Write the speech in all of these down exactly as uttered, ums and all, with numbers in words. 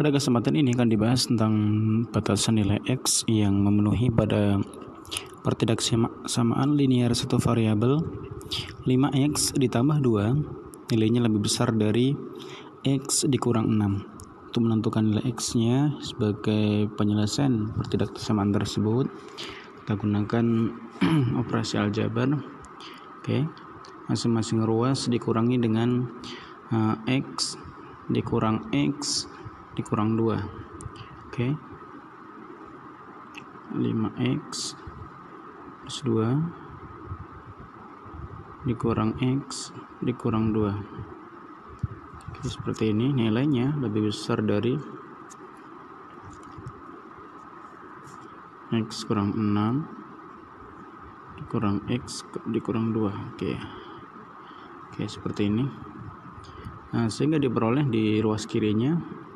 Pada kesempatan ini akan dibahas tentang batasan nilai X yang memenuhi pada pertidaksamaan linear satu variabel lima X ditambah dua nilainya lebih besar dari X dikurang enam. Untuk menentukan nilai X-nya sebagai penyelesaian pertidaksamaan tersebut, kita gunakan operasi aljabar. Oke, masing-masing ruas dikurangi dengan uh, X dikurang X dikurang dua. Oke, lima X plus dua dikurang X dikurang dua. Oke, seperti ini. Nilainya lebih besar dari X kurang enam dikurang X dikurang dua. Oke, Oke seperti ini. Nah, sehingga diperoleh di ruas kirinya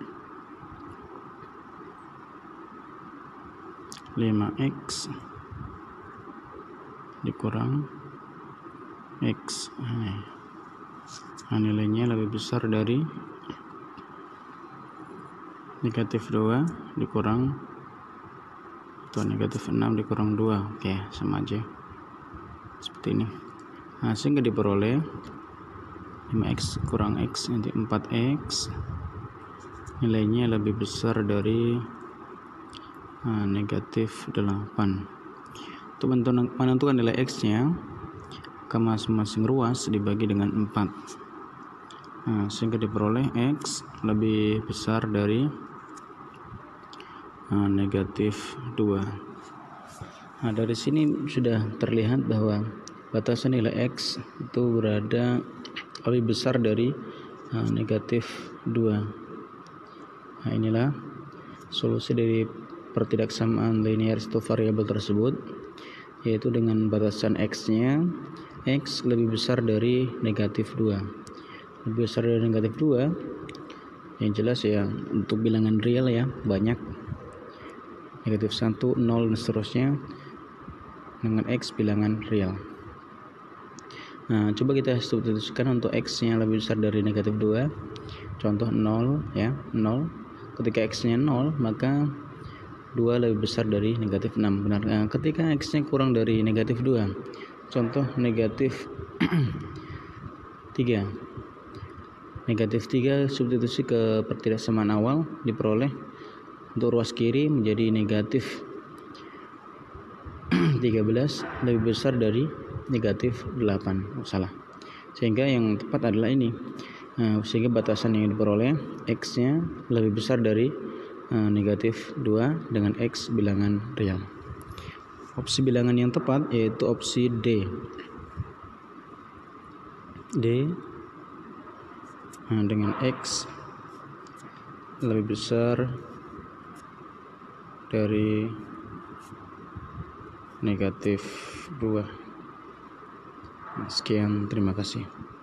lima X dikurang X. Nah, nilainya lebih besar dari negatif dua dikurang atau negatif enam dikurang dua. Oke, sama aja seperti ini. Nah, sehingga diperoleh lima X kurang X nanti empat X nilainya lebih besar dari nah, negatif delapan. Untuk menentukan nilai X nya ke masing-masing ruas dibagi dengan empat. Nah, sehingga diperoleh X lebih besar dari nah, negatif dua. Nah, dari sini sudah terlihat bahwa batasan nilai X itu berada lebih besar dari nah, negatif dua. Nah, inilah solusi dari pertidaksamaan linear satu variabel tersebut, yaitu dengan batasan X-nya X lebih besar dari negatif dua. Lebih besar dari negatif dua yang jelas ya untuk bilangan real ya, banyak negatif satu, nol dan seterusnya dengan X bilangan real. Nah, coba kita substitusikan untuk X-nya lebih besar dari negatif dua. Contoh nol ya, nol. Ketika X-nya nol, maka dua lebih besar dari negatif enam. Benar. Nah, ketika X-nya kurang dari negatif dua. Contoh negatif tiga. Negatif tiga substitusi ke pertidaksamaan awal diperoleh untuk ruas kiri menjadi negatif tiga belas lebih besar dari negatif delapan. Oh, salah. Sehingga yang tepat adalah ini. Nah, sehingga batasan yang diperoleh X-nya lebih besar dari uh, negatif dua dengan X bilangan real. Opsi bilangan yang tepat yaitu opsi D. D nah, dengan X lebih besar dari negatif dua. Sekian, terima kasih.